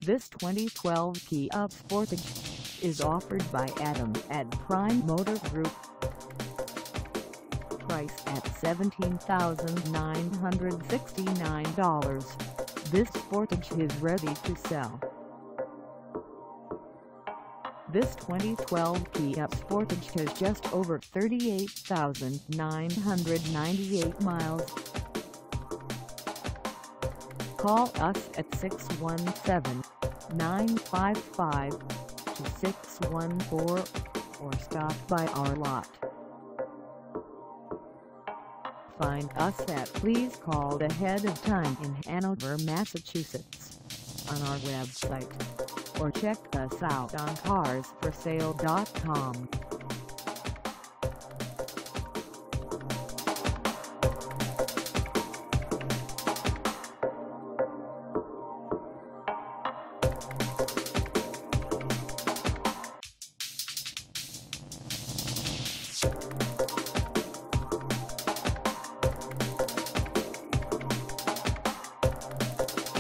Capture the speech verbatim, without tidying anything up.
This twenty twelve Kia Sportage is offered by Adam at Prime Motor Group. Price at seventeen thousand nine hundred sixty-nine dollars, this Sportage is ready to sell. This twenty twelve Kia Sportage has just over thirty-eight thousand nine hundred ninety-eight miles. Call us at six one seven, nine five five, two six one four or stop by our lot. Find us at Please Call Ahead of Time in Hanover, Massachusetts on our website, or check us out on cars for sale dot com.